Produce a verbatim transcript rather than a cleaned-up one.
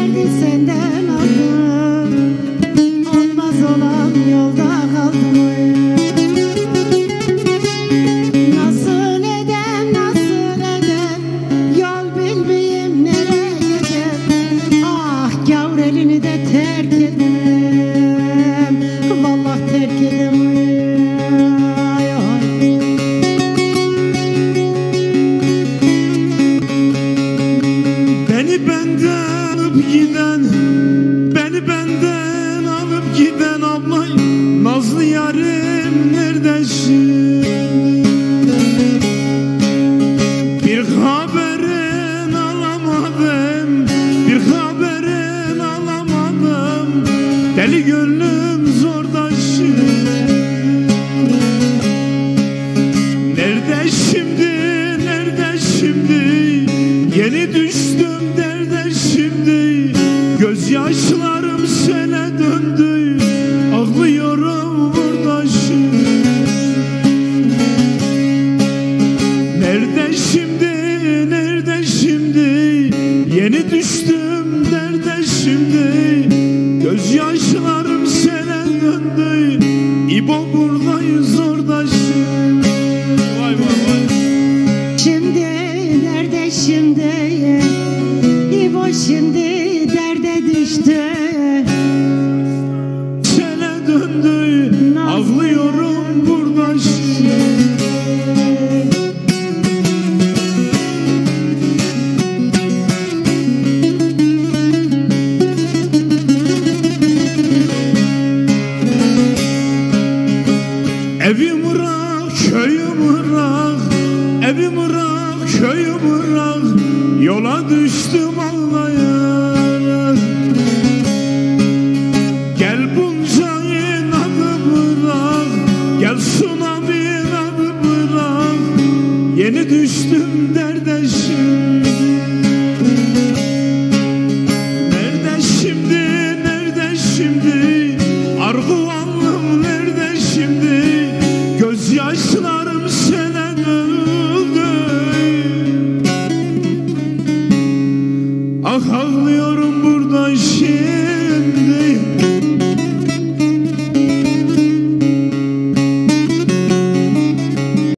derdi senden aldım. Olmaz olan yolda kaldım. Nasıl edem, nasıl edem, yol bilmeyeyim nereye gidem. Ah gavur elini de terk edem, vallahi terk edem. Beni benden alıp giden, beni benden alıp giden ablay, nazlı yarim nerede şimdi? Bir haberin alamadım, bir haberin alamadım. Deli gönlüm zorda şimdi. Nerede şimdi, nerede şimdi? Yeni düştüm derde şimdi. Gözyaşlarım sele döndü, ağlıyorum burada şimdi. Nerede şimdi, nerede şimdi? Yeni düştüm derde şimdi. Gözyaşlarım sele döndü, İbo buradayız orada şimdi. Vay vay vay. Şimdi nerede şimdi? İbo şimdi derde düştü.